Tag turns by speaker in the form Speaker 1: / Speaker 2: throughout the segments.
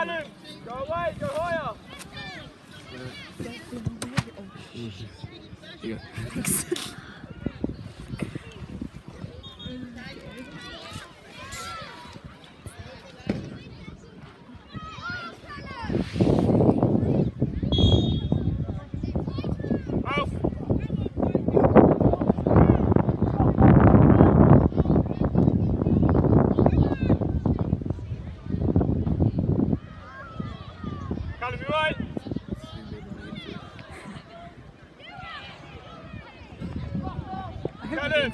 Speaker 1: Callum, go away, go higher.
Speaker 2: Here you go.
Speaker 1: Callum, you right? Callum!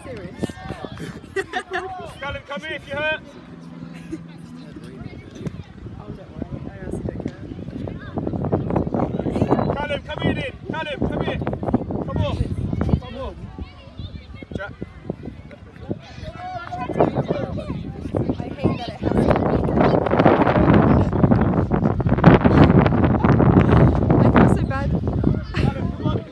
Speaker 1: Callum, come here if you're hurt. Callum, come here then. Callum, come here. Come on. Come on. Jack.
Speaker 3: I hate that it has to be. I feel so bad.
Speaker 1: Callum, come on.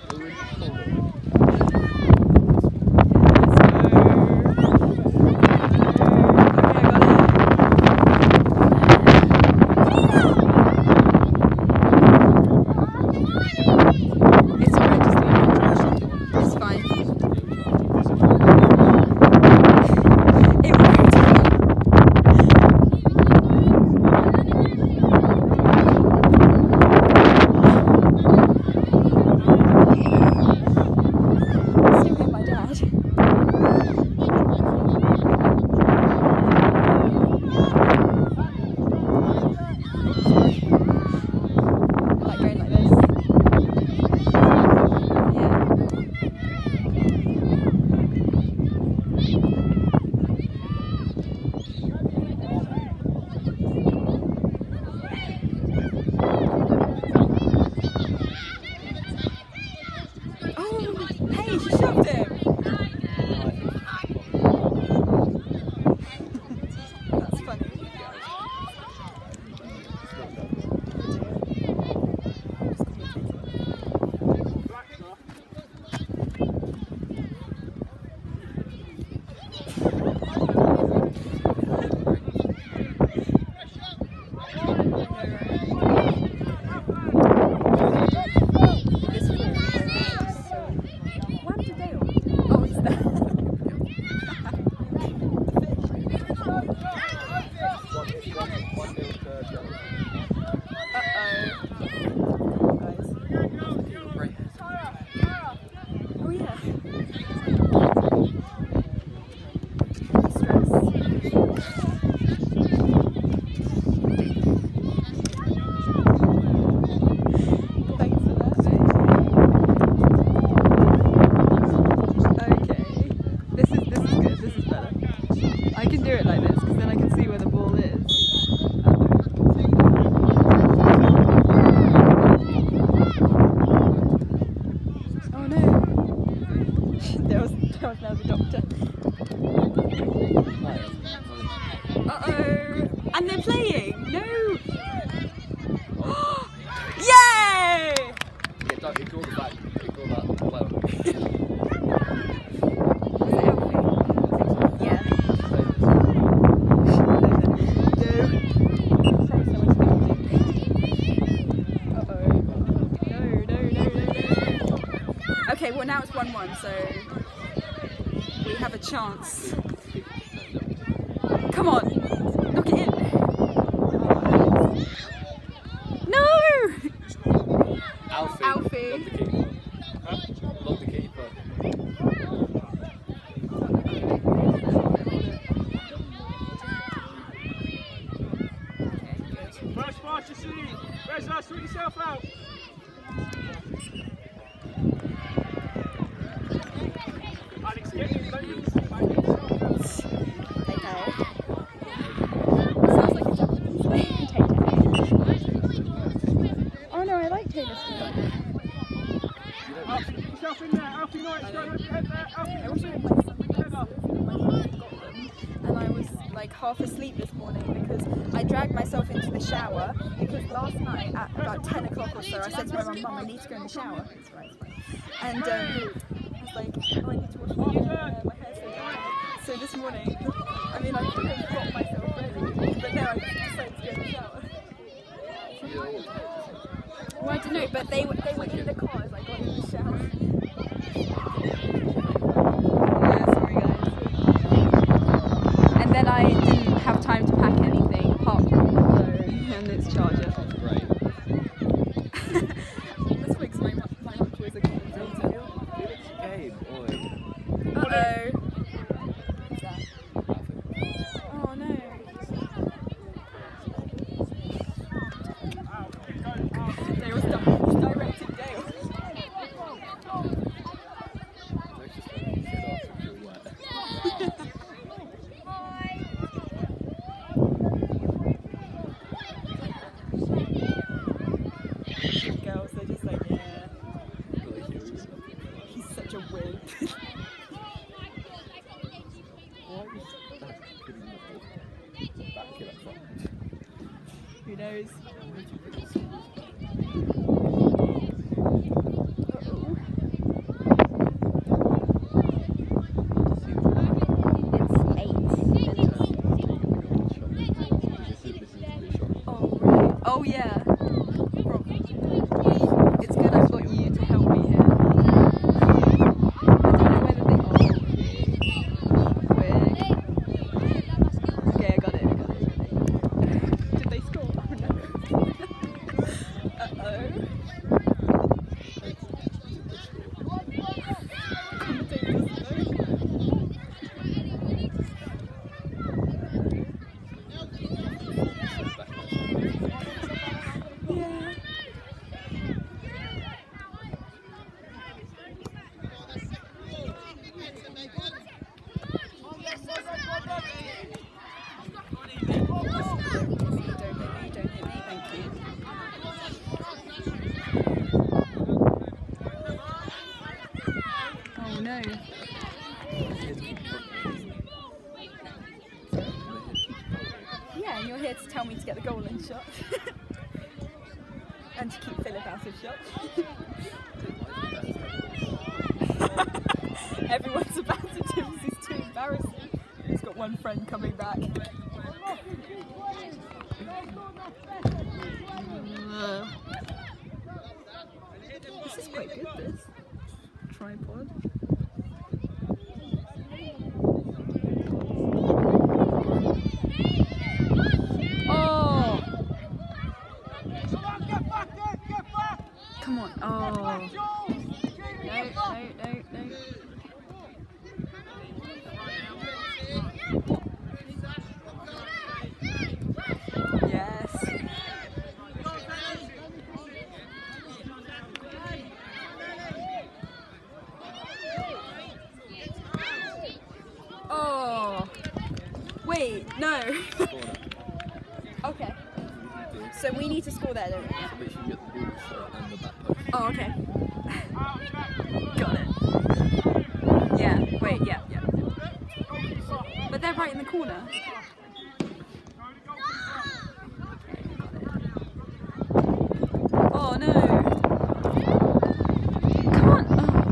Speaker 3: And they're playing! No! Yay!
Speaker 2: Yeah, don't ignore the back. Ignore that blow.
Speaker 3: Yeah. No. Okay, well now it's 1-1, so we have a chance. Come on! Knock it in! No!
Speaker 2: Alfie.
Speaker 3: Alfie.
Speaker 2: Lock the keeper.
Speaker 1: First pass you see. Reza, sort yourself out. Alex, get in, don't you?
Speaker 3: Oh no, I like Taylor Swift.
Speaker 1: Yourself in there, Alfie Knight, go over your head there, Alfie.
Speaker 3: I wish I had my and I was like half asleep this morning because I dragged myself into the shower because last night at about 10 o'clock or so I said to my mum, I need to go in the shower. It's right, it's fine. And I was like, oh, I need to wash my hair so dry. So this morning, I mean I could have got myself ready, but no, I decided to go in the shower. no, but they were in the car as I got in the shower. Yeah, sorry guys. And then I didn't have time to pack anything apart from the phone and its charger.
Speaker 2: Great.
Speaker 3: This makes my lunch was a commentator.
Speaker 2: Game, boy.
Speaker 3: Uh-oh. What's that? Oh no. They was directing Dale. Girls, they're just like, yeah. He's such a wimp. Who knows? Oh yeah. It's good I've got you to help me here. I don't know whether they Okay, I got it. Did they score? Oh no. Uh-oh. Oh no. Yeah, and you're here to tell me to get the goal in shot. And to keep Philip out of shot. Everyone's about to do this, is too embarrassing. He's got one friend coming back. This is quite good, this. Tripod. Oh! Come on. Oh. No. Yes. Oh. Wait, no. Okay. So we need to score there, don't we? Oh, okay. Got it. Yeah, wait, yeah. But they're right in the corner. Oh no. Come on.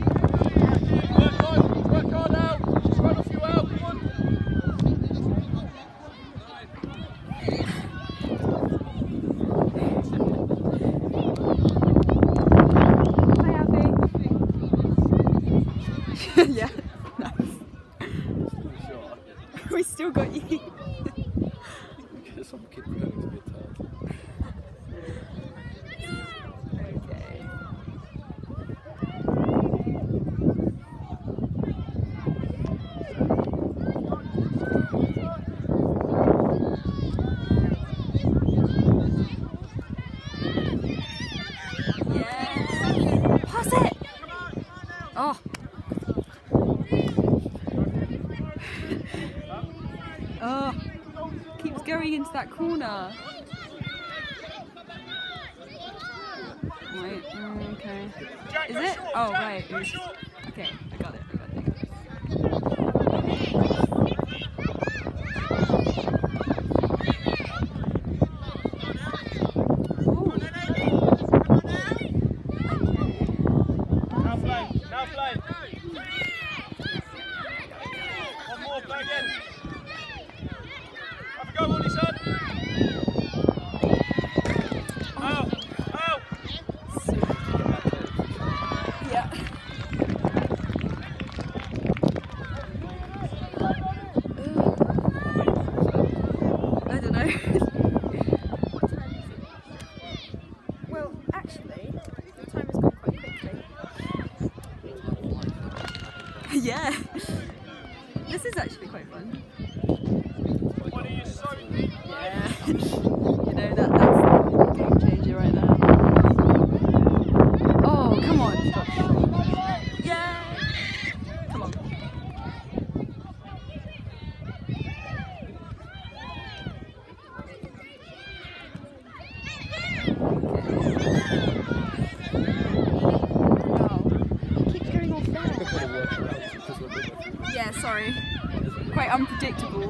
Speaker 1: Work hard out. Run off you out. Come on. Yeah, nice. We still got you.
Speaker 2: Some kid going to be tired.
Speaker 3: Okay. Yeah. Pass it. Oh. Oh, keeps going into that corner. Wait, okay. Is it? Oh, right. Okay, I got it.
Speaker 1: Now play. One more, play again. Have a go, Wooly, son. Out.
Speaker 3: So I don't know. What time is it? Well, actually, the time has gone quite quickly. Yeah. This is actually quite fun.
Speaker 1: What are you so deep?
Speaker 3: Yeah. You know, that's the game changer right there. Oh, come on. Yeah. Come on. Keeps going off there. Yeah, sorry. Quite unpredictable.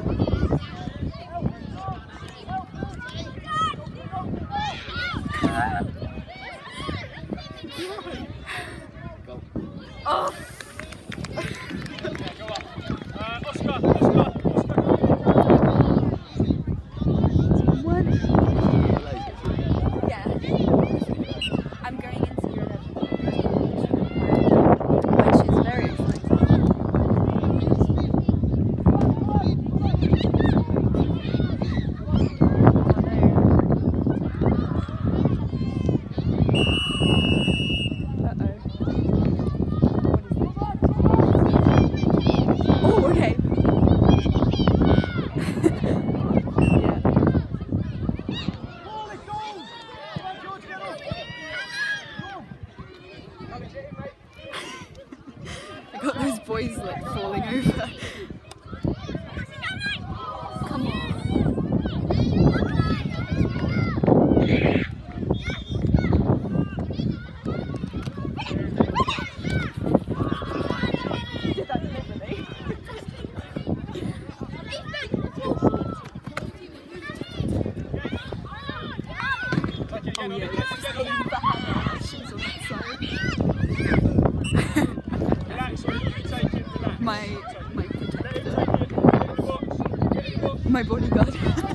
Speaker 3: Oh!
Speaker 1: Yeah, go up. Oscar.
Speaker 3: What? Yeah. I'm going into year 11, which is very exciting. Oh, okay. Yeah. I got those boys like falling over. Come on. Did that deliberately? Oh yeah, let's just aim for Hannah. She's on that side.
Speaker 1: Relax, or you take it, relax.
Speaker 3: My protector.
Speaker 1: Get in the box.
Speaker 3: My bodyguard.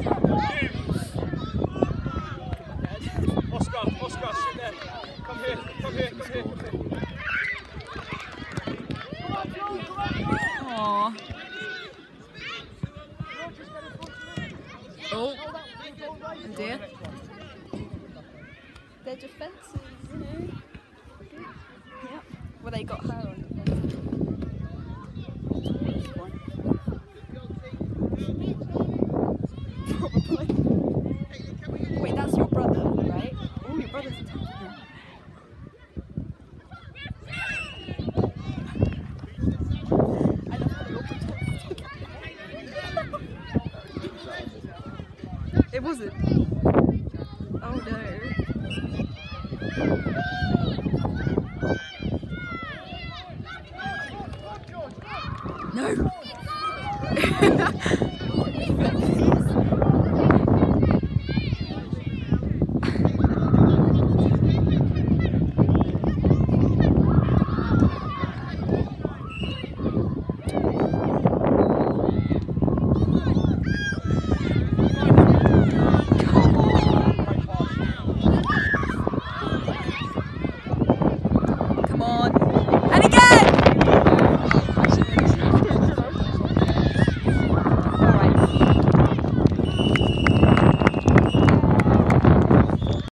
Speaker 1: Oscar, sit there. Come here.
Speaker 3: Aww. Oh. Oh dear. They're defences, you know. Yep. Well, they got her on defences. Probably. Wait, that's your brother, right? Oh, your brother's attacking her. I love how they all protect. It wasn't. Oh no.